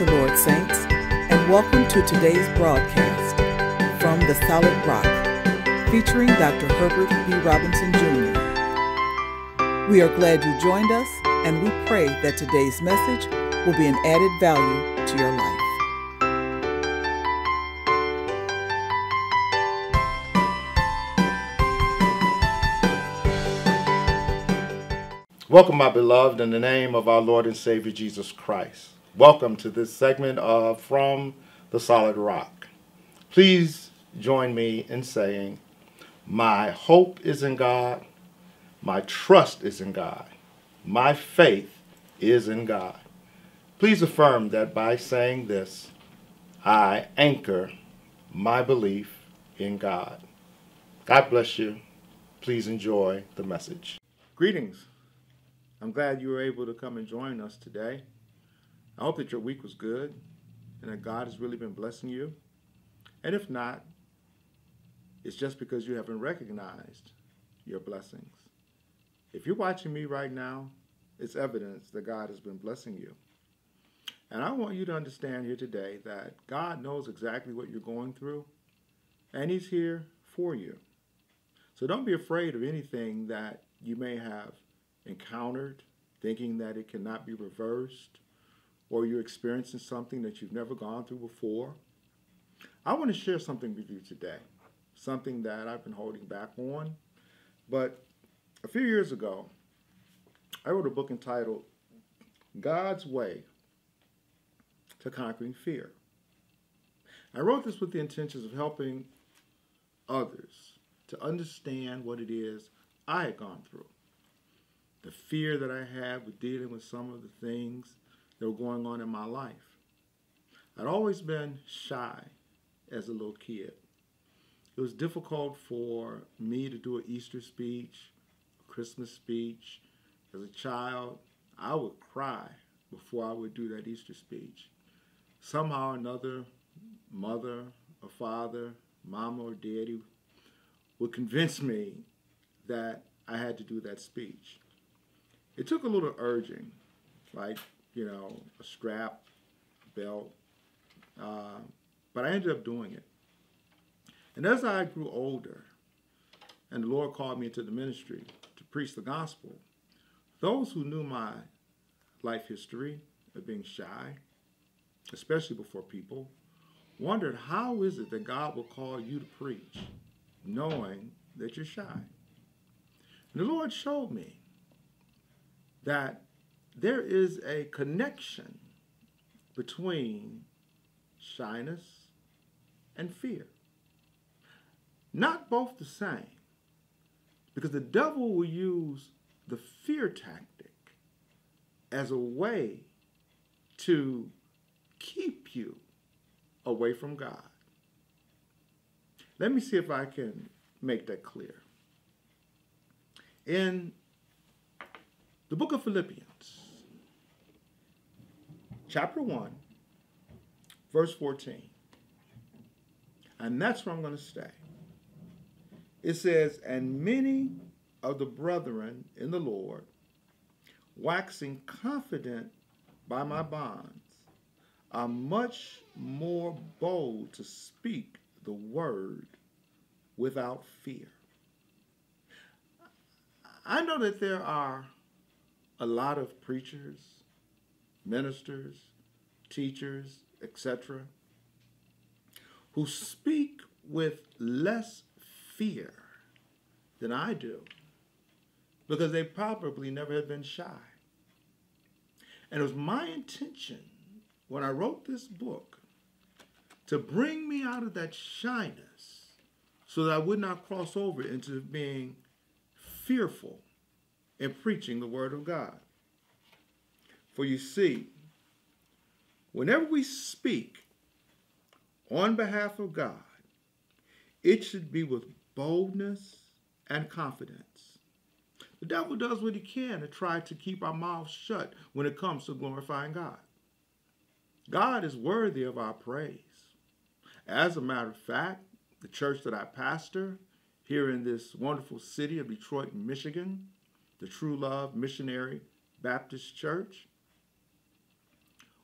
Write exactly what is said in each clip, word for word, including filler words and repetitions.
the Lord, saints, and welcome to today's broadcast from the Solid Rock, featuring Doctor Herbert B. Robinson Junior We are glad you joined us, and we pray that today's message will be an added value to your life. Welcome, my beloved, in the name of our Lord and Savior Jesus Christ. Welcome to this segment of From the Solid Rock. Please join me in saying, my hope is in God, my trust is in God, my faith is in God. Please affirm that by saying this, I anchor my belief in God. God bless you. Please enjoy the message. Greetings. I'm glad you were able to come and join us today. I hope that your week was good and that God has really been blessing you. And if not, it's just because you haven't recognized your blessings. If you're watching me right now, it's evidence that God has been blessing you. And I want you to understand here today that God knows exactly what you're going through, and He's here for you. So don't be afraid of anything that you may have encountered, thinking that it cannot be reversed, or you're experiencing something that you've never gone through before. I want to share something with you today, something that I've been holding back on. But a few years ago, I wrote a book entitled God's Way to Conquering Fear. I wrote this with the intentions of helping others to understand what it is I had gone through. The fear that I had with dealing with some of the things that were going on in my life. I'd always been shy as a little kid. It was difficult for me to do an Easter speech, a Christmas speech. As a child, I would cry before I would do that Easter speech. Somehow or another, mother or father, mama or daddy would convince me that I had to do that speech. It took a little urging, like, you know, a strap, a belt, uh, but I ended up doing it. And as I grew older, and the Lord called me into the ministry to preach the gospel, those who knew my life history of being shy, especially before people, wondered, how is it that God will call you to preach, knowing that you're shy? And the Lord showed me that there is a connection between shyness and fear. Not both the same, because the devil will use the fear tactic as a way to keep you away from God. Let me see if I can make that clear. In the book of Philippians, chapter one, verse fourteen, and that's where I'm going to stay. It says, and many of the brethren in the Lord, waxing confident by my bonds, are much more bold to speak the word without fear. I know that there are a lot of preachers, ministers, teachers, et cetera, who speak with less fear than I do, because they probably never have been shy. And it was my intention when I wrote this book to bring me out of that shyness so that I would not cross over into being fearful in preaching the word of God. For you see, whenever we speak on behalf of God, it should be with boldness and confidence. The devil does what he can to try to keep our mouths shut when it comes to glorifying God. God is worthy of our praise. As a matter of fact, the church that I pastor here in this wonderful city of Detroit, Michigan, the True Love Missionary Baptist Church,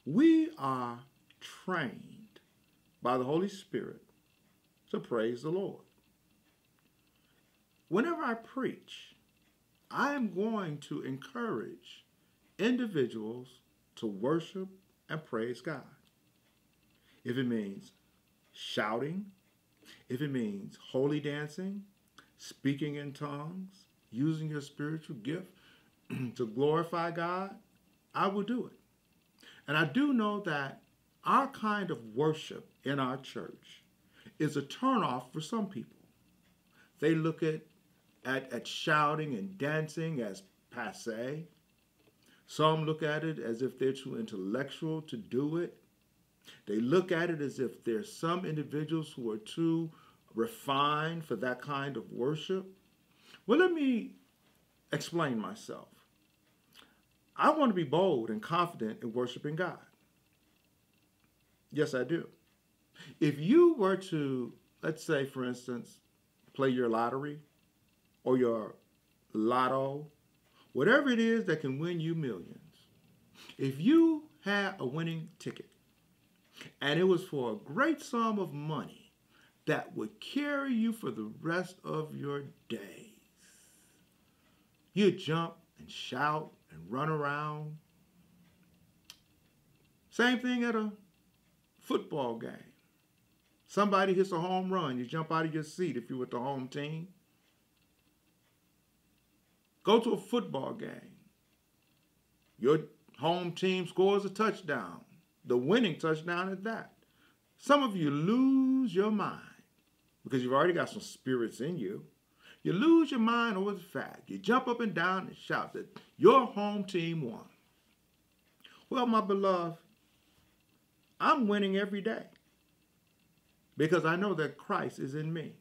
we are trained by the Holy Spirit to praise the Lord. Whenever I preach, I am going to encourage individuals to worship and praise God. If it means shouting, if it means holy dancing, speaking in tongues, using your spiritual gift to glorify God, I will do it. And I do know that our kind of worship in our church is a turnoff for some people. They look at, at, at shouting and dancing as passé. Some look at it as if they're too intellectual to do it. They look at it as if there's some individuals who are too refined for that kind of worship. Well, let me explain myself. I want to be bold and confident in worshiping God. Yes, I do. If you were to, let's say, for instance, play your lottery or your lotto, whatever it is that can win you millions, if you had a winning ticket and it was for a great sum of money that would carry you for the rest of your days, you'd jump and shout and run around. Same thing at a football game. Somebody hits a home run, you jump out of your seat if you're with the home team. Go to a football game. Your home team scores a touchdown, the winning touchdown at that. Some of you lose your mind because you've already got some spirits in you. You lose your mind over the fact. You jump up and down and shout that your home team won. Well, my beloved, I'm winning every day because I know that Christ is in me.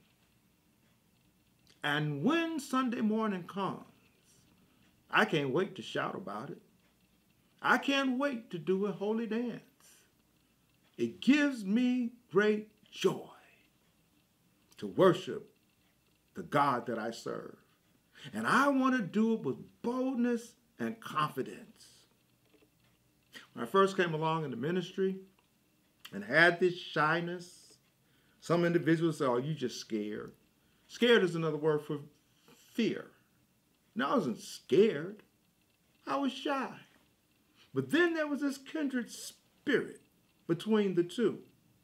And when Sunday morning comes, I can't wait to shout about it. I can't wait to do a holy dance. It gives me great joy to worship the God that I serve. And I want to do it with boldness and confidence. When I first came along in the ministry and had this shyness, some individuals say, oh, you just scared. Scared is another word for fear. No, I wasn't scared. I was shy. But then there was this kindred spirit between the two.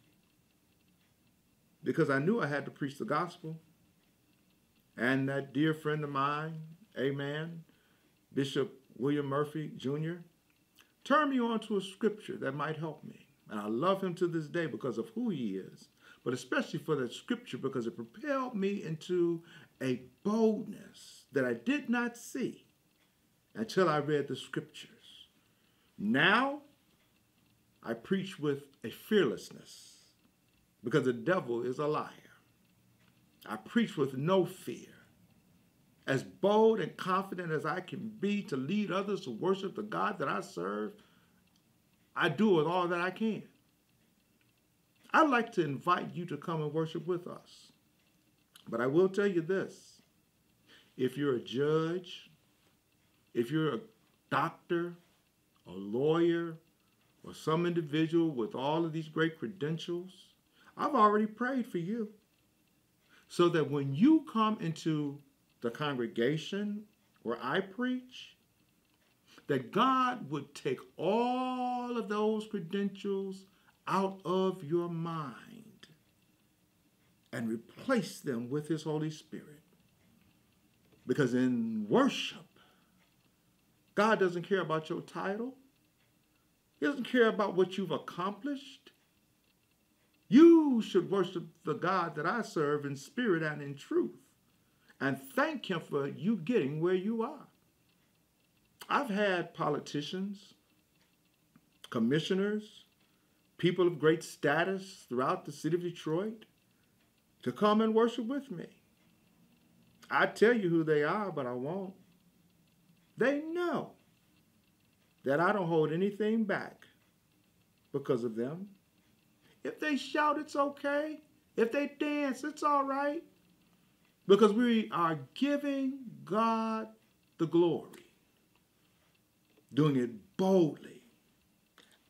Because I knew I had to preach the gospel. And that dear friend of mine, amen, Bishop William Murphy, Junior, turned me on to a scripture that might help me. And I love him to this day because of who he is, but especially for that scripture because it propelled me into a boldness that I did not see until I read the scriptures. Now, I preach with a fearlessness because the devil is a liar. I preach with no fear, as bold and confident as I can be to lead others to worship the God that I serve. I do with all that I can. I'd like to invite you to come and worship with us. But I will tell you this. If you're a judge, if you're a doctor, a lawyer, or some individual with all of these great credentials, I've already prayed for you. So that when you come into the congregation where I preach, that God would take all of those credentials out of your mind and replace them with His Holy Spirit. Because in worship, God doesn't care about your title. He doesn't care about what you've accomplished. You should worship the God that I serve in spirit and in truth and thank Him for you getting where you are. I've had politicians, commissioners, people of great status throughout the city of Detroit to come and worship with me. I tell you who they are, but I won't. They know that I don't hold anything back because of them. If they shout, it's okay. If they dance, it's all right. Because we are giving God the glory. Doing it boldly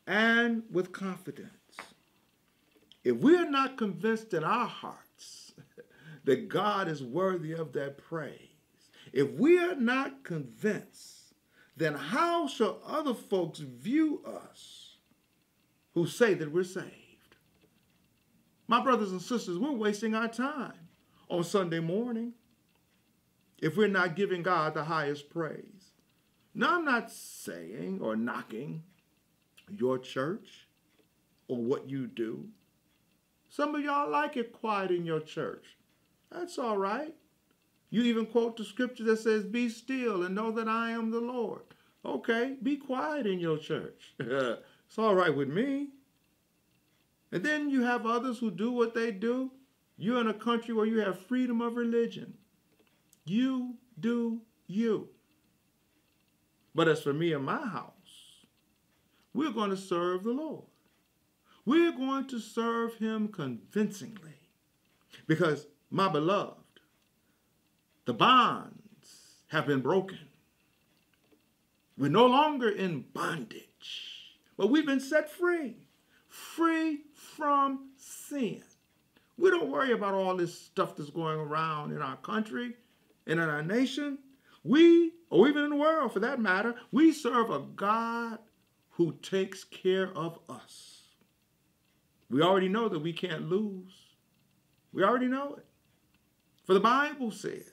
and with confidence. If we are not convinced in our hearts that God is worthy of that praise, if we are not convinced, then how shall other folks view us who say that we're saved? My brothers and sisters, we're wasting our time on Sunday morning if we're not giving God the highest praise. Now, I'm not saying or knocking your church or what you do. Some of y'all like it quiet in your church. That's all right. You even quote the scripture that says, be still and know that I am the Lord. Okay, be quiet in your church. It's all right with me. And then you have others who do what they do. You're in a country where you have freedom of religion. You do you. But as for me and my house, we're going to serve the Lord. We're going to serve him convincingly. Because, my beloved, the bonds have been broken. We're no longer in bondage, but we've been set free. Free from sin. We don't worry about all this stuff that's going around in our country and in our nation. We, or even in the world for that matter, we serve a God who takes care of us. We already know that we can't lose. We already know it. For the Bible says,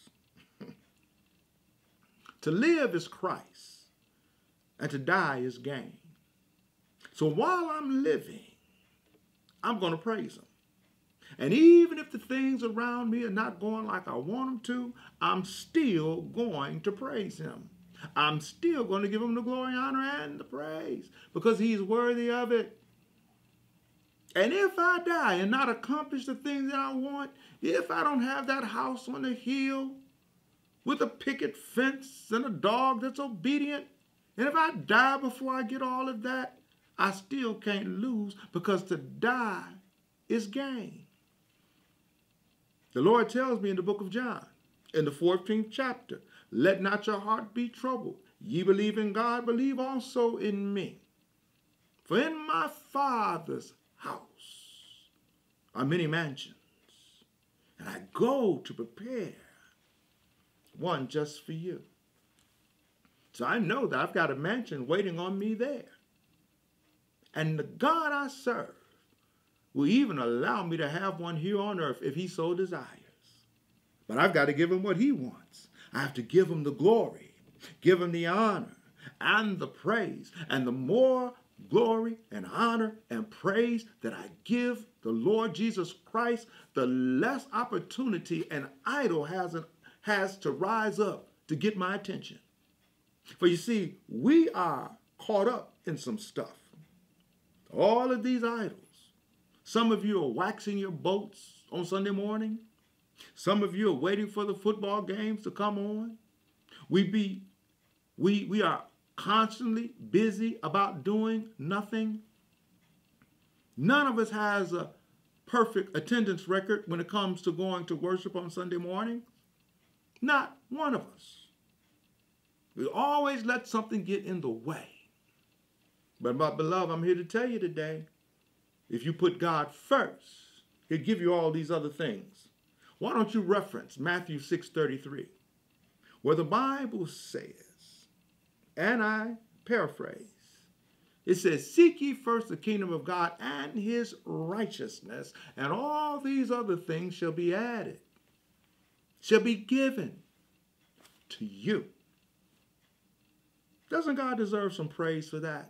to live is Christ, and to die is gain. So while I'm living, I'm going to praise him. And even if the things around me are not going like I want them to, I'm still going to praise him. I'm still going to give him the glory, honor, and the praise because he's worthy of it. And if I die and not accomplish the things that I want, if I don't have that house on the hill with a picket fence and a dog that's obedient, and if I die before I get all of that, I still can't lose because to die is gain. The Lord tells me in the book of John, in the fourteenth chapter, let not your heart be troubled. Ye believe in God, believe also in me. For in my Father's house are many mansions, and I go to prepare one just for you. So I know that I've got a mansion waiting on me there. And the God I serve will even allow me to have one here on earth if he so desires. But I've got to give him what he wants. I have to give him the glory, give him the honor and the praise. And the more glory and honor and praise that I give the Lord Jesus Christ, the less opportunity an idol has, an, has to rise up to get my attention. For you see, we are caught up in some stuff. All of these idols. Some of you are waxing your boats on Sunday morning. Some of you are waiting for the football games to come on. We be, we, we are constantly busy about doing nothing. None of us has a perfect attendance record when it comes to going to worship on Sunday morning. Not one of us. We always let something get in the way. But my beloved, I'm here to tell you today, if you put God first, he'll give you all these other things. Why don't you reference Matthew six thirty-three, where the Bible says, and I paraphrase, it says, seek ye first the kingdom of God and his righteousness, and all these other things shall be added, shall be given to you. Doesn't God deserve some praise for that?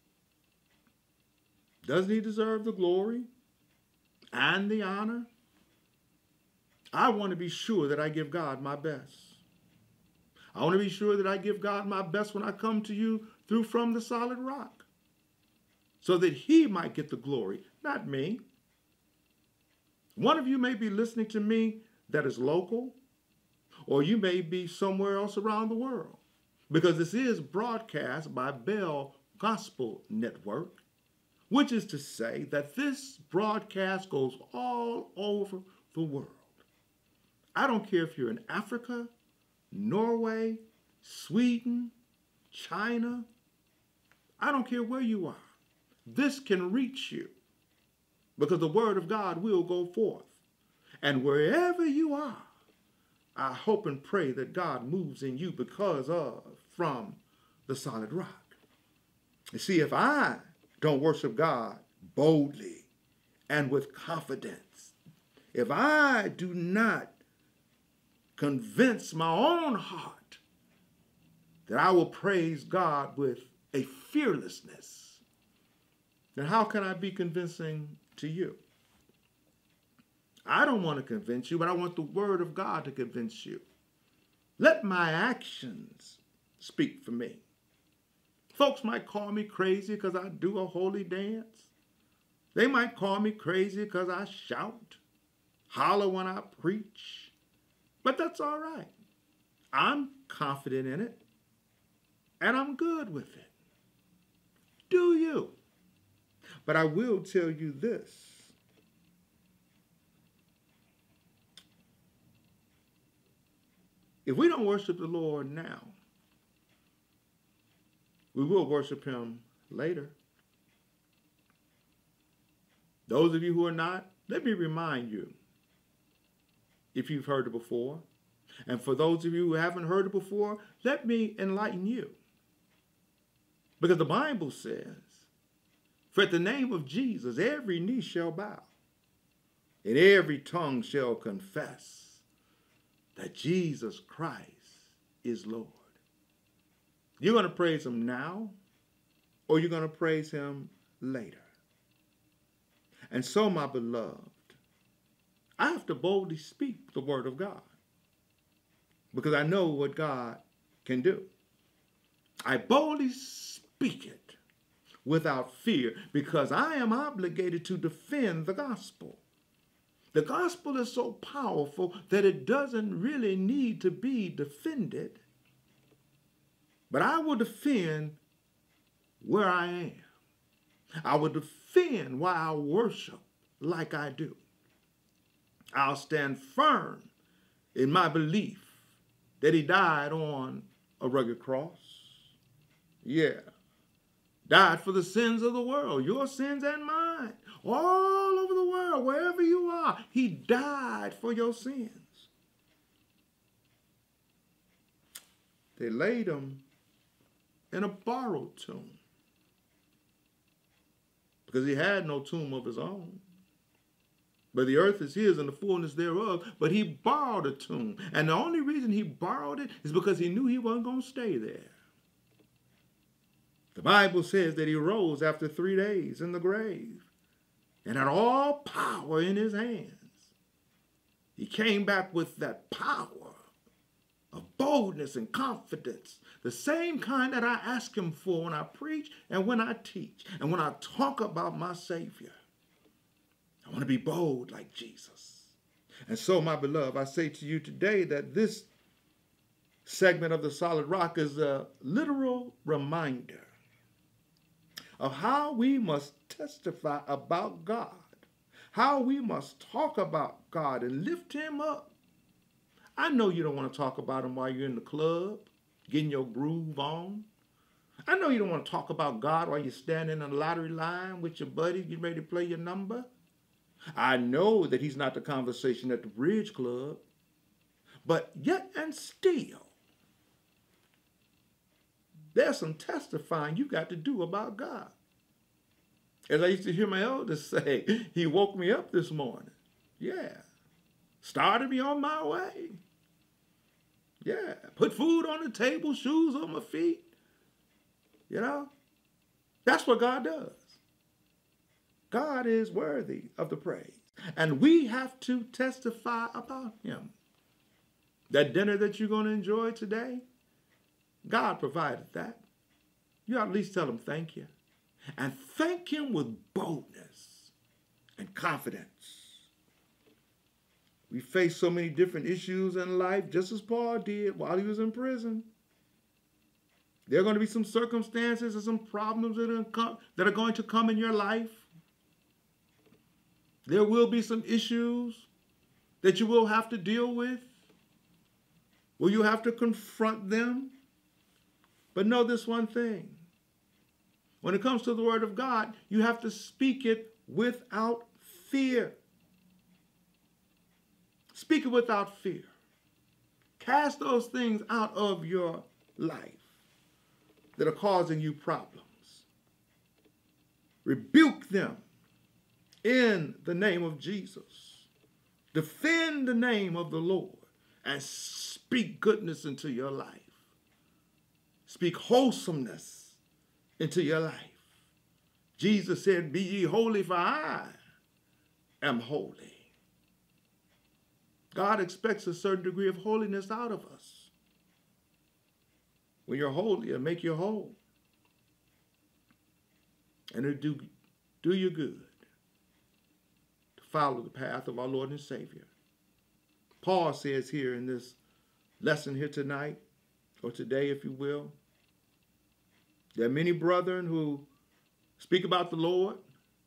Doesn't he deserve the glory and the honor? I want to be sure that I give God my best. I want to be sure that I give God my best when I come to you through From the Solid Rock, so that he might get the glory, not me. One of you may be listening to me that is local, or you may be somewhere else around the world, because this is broadcast by Bell Gospel Network, which is to say that this broadcast goes all over the world. I don't care if you're in Africa, Norway, Sweden, China. I don't care where you are. this can reach you because the word of God will go forth. And wherever you are, I hope and pray that God moves in you because of From the Solid Rock. You see, if I don't worship God boldly and with confidence, if I do not convince my own heart that I will praise God with a fearlessness, then how can I be convincing to you? I don't want to convince you, but I want the word of God to convince you. Let my actions speak for me. Folks might call me crazy because I do a holy dance. They might call me crazy because I shout, holler when I preach. But that's all right. I'm confident in it, and I'm good with it. Do you? But I will tell you this. If we don't worship the Lord now, we will worship him later. Those of you who are not, let me remind you, if you've heard it before. And for those of you who haven't heard it before, let me enlighten you. Because the Bible says, for at the name of Jesus, every knee shall bow, and every tongue shall confess that Jesus Christ is Lord. You're going to praise him now, or you're going to praise him later. And so, my beloved, I have to boldly speak the word of God because I know what God can do. I boldly speak it without fear because I am obligated to defend the gospel. The gospel is so powerful that it doesn't really need to be defended. But I will defend where I am. I will defend why I worship like I do. I'll stand firm in my belief that he died on a rugged cross. Yeah. Died for the sins of the world, your sins and mine. All over the world, wherever you are, he died for your sins. They laid him in a borrowed tomb because he had no tomb of his own. But the earth is his and the fullness thereof, but he borrowed a tomb. And the only reason he borrowed it is because he knew he wasn't going to stay there. The Bible says that he rose after three days in the grave and had all power in his hands. He came back with that power of boldness and confidence, the same kind that I ask him for when I preach and when I teach and when I talk about my Savior. I want to be bold like Jesus. And so, my beloved, I say to you today that this segment of The Solid Rock is a literal reminder of how we must testify about God, how we must talk about God and lift him up. I know you don't want to talk about him while you're in the club, getting your groove on. I know you don't want to talk about God while you're standing in the lottery line with your buddy getting ready to play your number. I know that he's not the conversation at the bridge club, but yet and still, there's some testifying you got to do about God. As I used to hear my elders say, he woke me up this morning. Yeah. Started me on my way. Yeah. Put food on the table, shoes on my feet. You know, that's what God does. God is worthy of the praise. And we have to testify about him. That dinner that you're going to enjoy today, God provided that. You ought to at least tell him thank you. And thank him with boldness and confidence. We face so many different issues in life, just as Paul did while he was in prison. There are going to be some circumstances and some problems that are, come, that are going to come in your life. There will be some issues that you will have to deal with. Will you have to confront them? But know this one thing. When it comes to the word of God, you have to speak it without fear. Speak it without fear. Cast those things out of your life that are causing you problems. Rebuke them in the name of Jesus. Defend the name of the Lord and speak goodness into your life. Speak wholesomeness into your life. Jesus said, "Be ye holy, for I am holy." God expects a certain degree of holiness out of us. When you're holy, it'll make you whole. And it'll do, do you good to follow the path of our Lord and Savior. Paul says here in this lesson here tonight, or today, if you will, there are many brethren who speak about the Lord.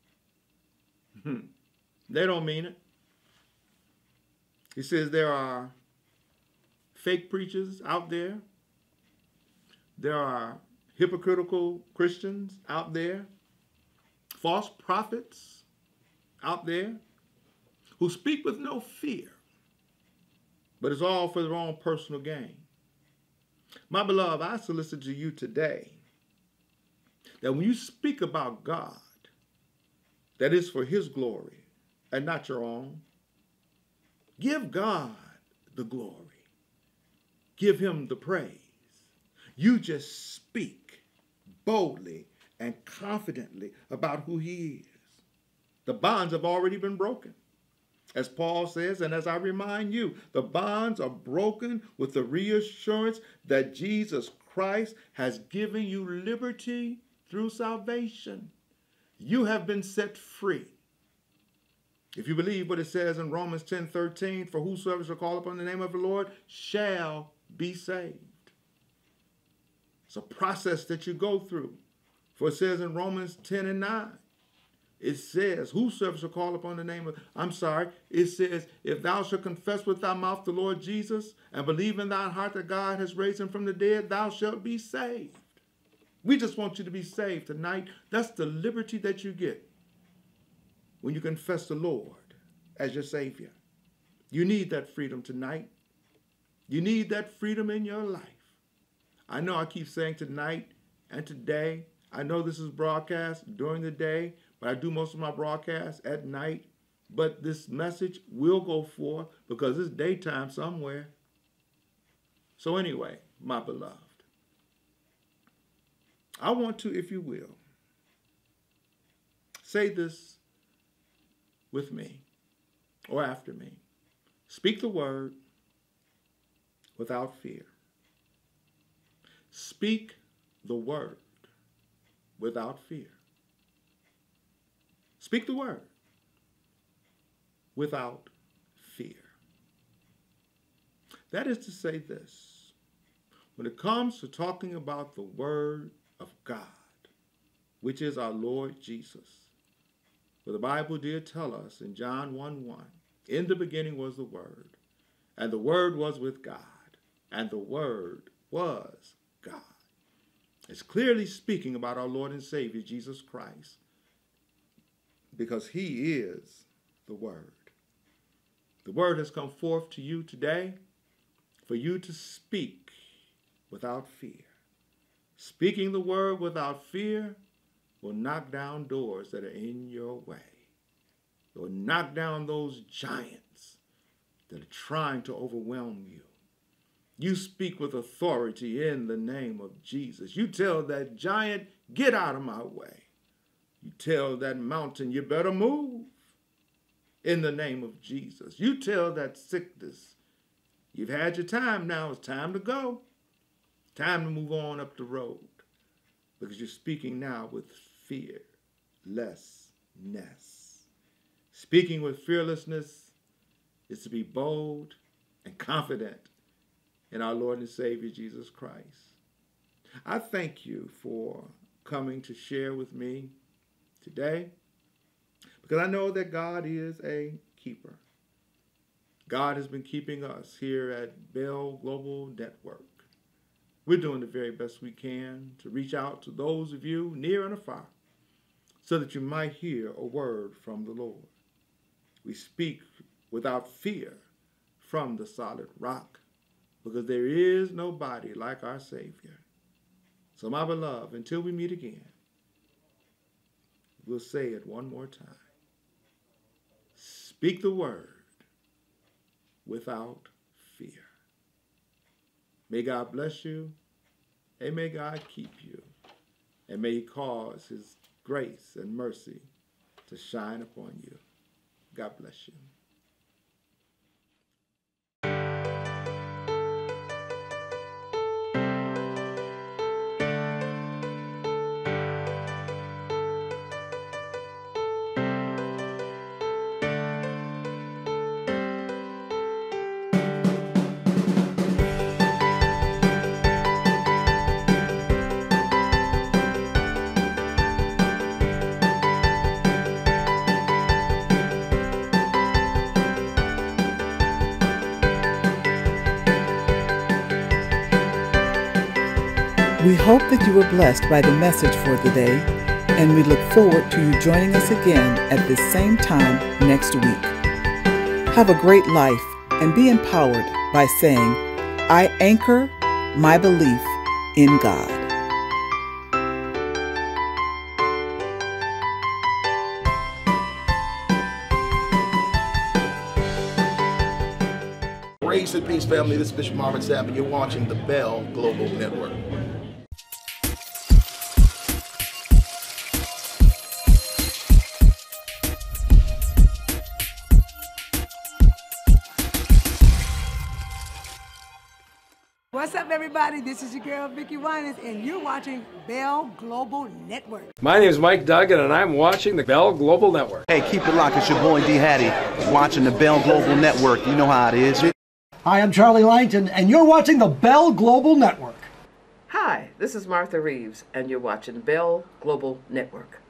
They don't mean it. He says there are fake preachers out there. There are hypocritical Christians out there. False prophets out there who speak with no fear. But it's all for their own personal gain. My beloved, I solicit to you today that when you speak about God, that is for his glory and not your own. Give God the glory. Give him the praise. You just speak boldly and confidently about who he is. The bonds have already been broken. As Paul says, and as I remind you, the bonds are broken with the reassurance that Jesus Christ has given you liberty through salvation. You have been set free. If you believe what it says in Romans ten thirteen, for whosoever shall call upon the name of the Lord shall be saved. It's a process that you go through. For it says in Romans ten and nine, it says, whosoever shall call upon the name of, I'm sorry, it says, if thou shalt confess with thy mouth the Lord Jesus and believe in thine heart that God has raised him from the dead, thou shalt be saved. We just want you to be saved tonight. That's the liberty that you get when you confess the Lord as your Savior. You need that freedom tonight. You need that freedom in your life. I know I keep saying tonight and today. I know this is broadcast during the day, but I do most of my broadcasts at night. But this message will go forth because it's daytime somewhere. So anyway, my beloved, I want to, if you will, say this with me or after me. Speak the word without fear. Speak the word without fear. Speak the word without fear. That is to say this. When it comes to talking about the word of God, which is our Lord Jesus, for the Bible did tell us in John one one, in the beginning was the Word, and the Word was with God, and the Word was God. It's clearly speaking about our Lord and Savior, Jesus Christ, because he is the Word. The Word has come forth to you today for you to speak without fear. Speaking the Word without fear will knock down doors that are in your way. It will knock down those giants that are trying to overwhelm you. You speak with authority in the name of Jesus. You tell that giant, get out of my way. You tell that mountain, you better move in the name of Jesus. You tell that sickness, you've had your time now, it's time to go. Time to move on up the road because you're speaking now with fearlessness. Speaking with fearlessness is to be bold and confident in our Lord and Savior, Jesus Christ. I thank you for coming to share with me today because I know that God is a keeper. God has been keeping us here at Bell Global Network. We're doing the very best we can to reach out to those of you near and afar so that you might hear a word from the Lord. We speak without fear from the solid rock because there is nobody like our Savior. So, my beloved, until we meet again, we'll say it one more time. Speak the word without fear. May God bless you, and may God keep you, and may he cause his grace and mercy to shine upon you. God bless you. We hope that you were blessed by the message for the day, and we look forward to you joining us again at this same time next week. Have a great life and be empowered by saying, I anchor my belief in God. Grace and peace, family. This is Bishop Marvin Sapp, and you're watching the Bell Global Network. What's up, everybody? This is your girl, Vicki Winans, and you're watching Bell Global Network. My name is Mike Duggan, and I'm watching the Bell Global Network. Hey, keep it locked. It's your boy D. Hattie watching the Bell Global Network. You know how it is. Hi, I'm Charlie Langton, and you're watching the Bell Global Network. Hi, this is Martha Reeves, and you're watching Bell Global Network.